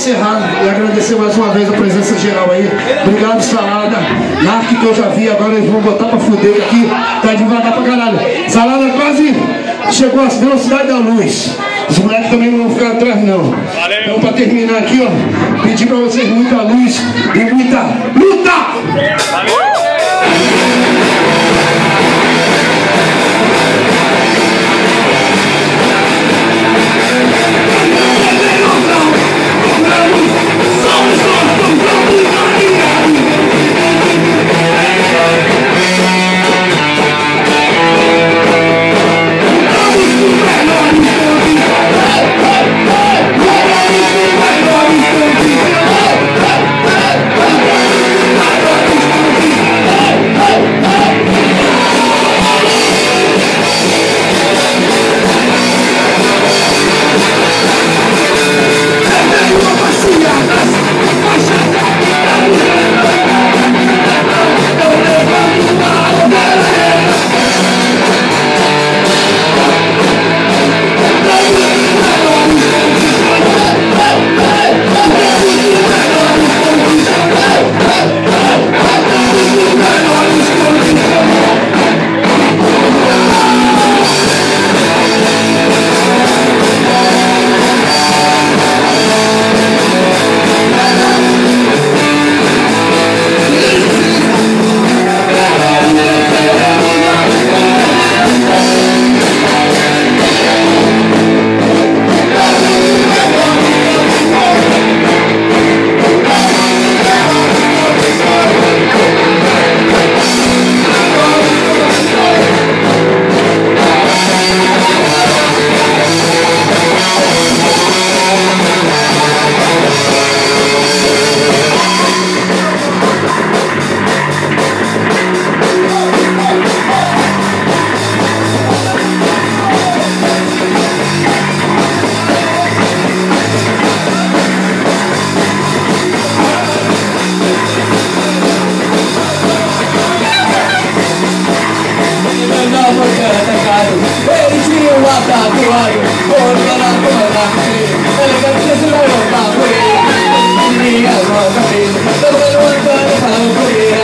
encerrar e agradecer mais uma vez a presença geral aí. Obrigado, Salada. Narc que eu já vi, agora eles vão botar pra fuder aqui. Tá devagar pra caralho. Salada quase chegou à velocidade da luz. Os moleques também não vão ficar atrás, não. Valeu. Então, pra terminar aqui, ó, pedir pra vocês muita luz e muita luta! Valeu!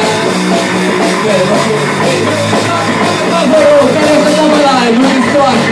Por favor, quero que eu tava lá, Luiz Forte.